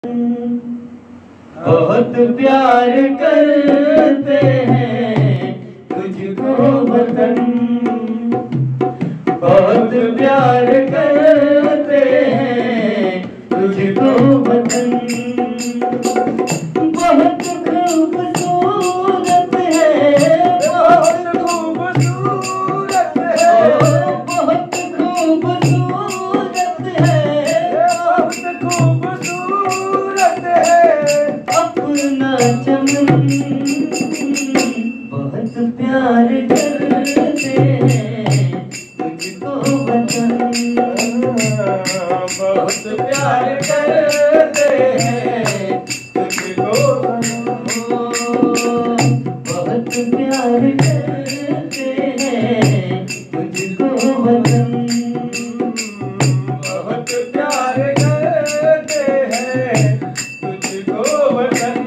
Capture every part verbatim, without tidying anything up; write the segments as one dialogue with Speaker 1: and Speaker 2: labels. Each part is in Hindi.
Speaker 1: बहुत प्यार करते हैं तुझको वतन, बहुत प्यार करते हैं तुझको वतन। बहुत खूबसूरत है, बहुत खूबसूरत है, बहुत खूबसूरत है, बहुत खूबसूरत है अपना चमन। बहुत प्यार करते हैं तुझको वतन, बहुत प्यार करते हैं तुझको वतन, बहुत प्यार करते हैं तुझको वतन, बहुत प्यार करते हैं तुझको वतन।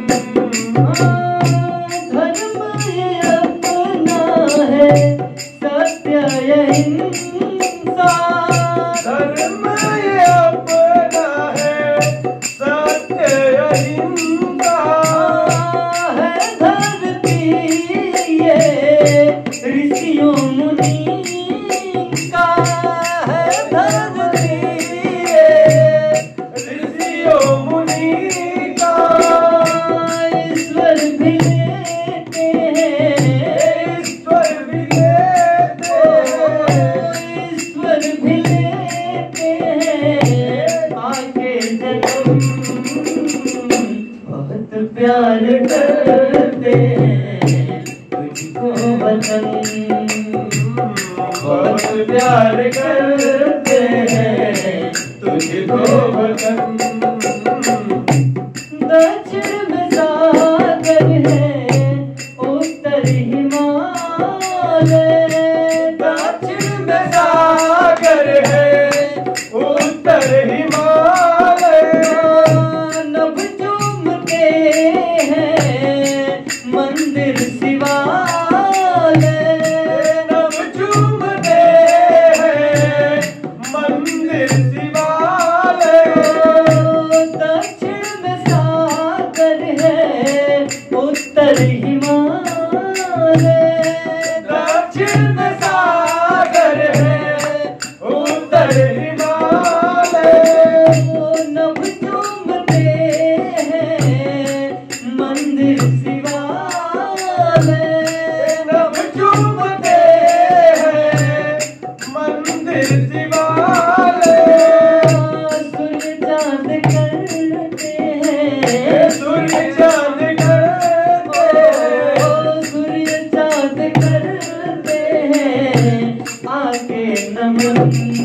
Speaker 1: धर्म ये अपना है, सत्य इंसान, धर्म ये अपना है, सत्य इंसान है। धरती ये ऋषियों मुनि का है, धरती ये ऋषियों मुनि का। ईश्वर भी लेते हैं, ईश्वर भी लेते हैं, ईश्वर भी लेते हैं आके जन्म। बहुत प्यार करते हैं तुझको वतन, बहुत प्यार करते हैं तुझको वतन। दक्षिण में सागर है, उत्तर हिमालय, दक्षिण में सागर है, उत्तर हिमालय। नभ चूमते हैं मंदिर शिवालय, नभ चूमते हैं मंदिर शिवालय। दक्षिण में सागर है, उत्तर हिमालय, दक्षिण में सागर है, उत्तर हिमालय। नभ चूमते हैं मंदिर शिवालय, नभ चूमते हैं मंदिर शिवालय। सूर्य चांद करते हैं, सूर्य चांद करते हैं, सूर्य चांद करते हैं आके नमन।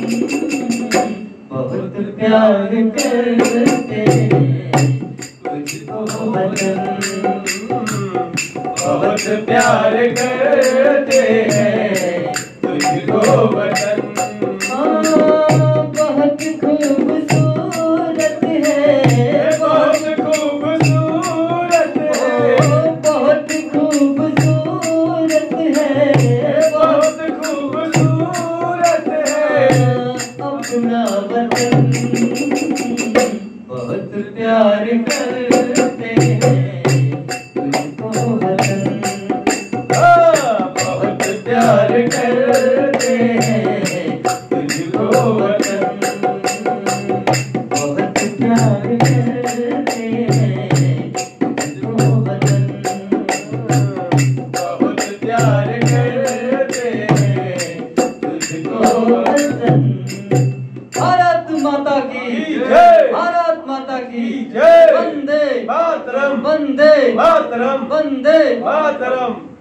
Speaker 1: बहुत प्यार करते हैं तुझको वतन, बहुत प्यार करते हैं तुझको वतन। बहुत खूबसूरत है, बहुत खूबसूरत है, बहुत खूबसूरत है, बहुत खूबसूरत है अपना वतन। बहुत प्यार करते हैं तुझको वतन, बहुत प्यार करते हैं तुझको वतन, बहुत प्यार करते हैं तुझको वतन, बहुत प्यार करते हैं तुझको वतन। भारत माता की जय, भारत माता की जय। वंदे मातरम, वंदे मातरम, वंदे मातरम।